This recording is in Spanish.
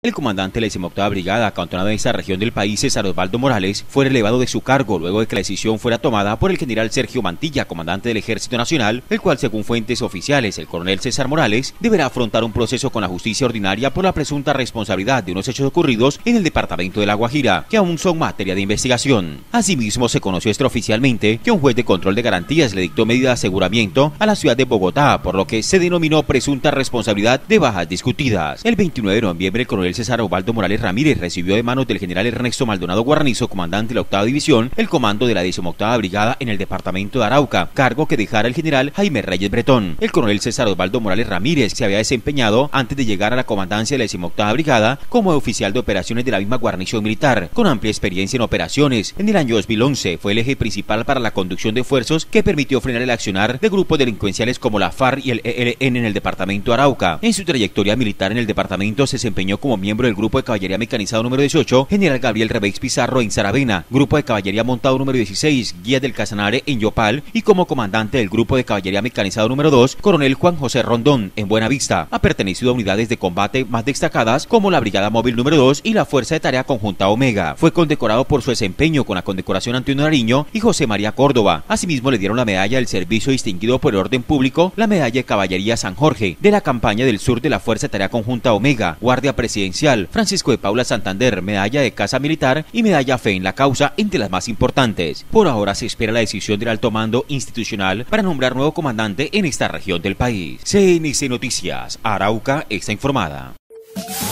El comandante de la 18ª Brigada, acantonado en esta región del país, César Osvaldo Morales, fue relevado de su cargo luego de que la decisión fuera tomada por el general Sergio Mantilla, comandante del Ejército Nacional, el cual, según fuentes oficiales, el coronel César Morales deberá afrontar un proceso con la justicia ordinaria por la presunta responsabilidad de unos hechos ocurridos en el departamento de La Guajira, que aún son materia de investigación. Asimismo, se conoció extraoficialmente que un juez de control de garantías le dictó medida de aseguramiento a la ciudad de Bogotá, por lo que se denominó presunta responsabilidad de bajas discutidas. El 29 de noviembre, el coronel César Osvaldo Morales Ramírez recibió de manos del general Ernesto Maldonado Guarnizo, comandante de la 8ª División, el comando de la 18ª Brigada en el departamento de Arauca, cargo que dejara el general Jaime Reyes Bretón. El coronel César Osvaldo Morales Ramírez se había desempeñado antes de llegar a la comandancia de la 18ª Brigada como oficial de operaciones de la misma guarnición militar, con amplia experiencia en operaciones. En el año 2011 fue el eje principal para la conducción de esfuerzos que permitió frenar el accionar de grupos delincuenciales como la FARC y el ELN en el departamento de Arauca. En su trayectoria militar en el departamento se desempeñó como miembro del Grupo de Caballería Mecanizado número 18, General Gabriel Rebex Pizarro en Saravena, Grupo de Caballería Montado número 16, Guías del Casanare en Yopal, y como comandante del Grupo de Caballería Mecanizado número 2, Coronel Juan José Rondón en Buenavista. Ha pertenecido a unidades de combate más destacadas como la Brigada Móvil número 2 y la Fuerza de Tarea Conjunta Omega. Fue condecorado por su desempeño con la condecoración Antonio Nariño y José María Córdoba. Asimismo, le dieron la medalla del servicio distinguido por el orden público, la medalla de Caballería San Jorge, de la campaña del sur de la Fuerza de Tarea Conjunta Omega, Guardia Presidencial, Francisco de Paula Santander, medalla de Casa Militar y medalla Fe en la Causa, entre las más importantes. Por ahora se espera la decisión del alto mando institucional para nombrar nuevo comandante en esta región del país. CNC Noticias, Arauca está informada.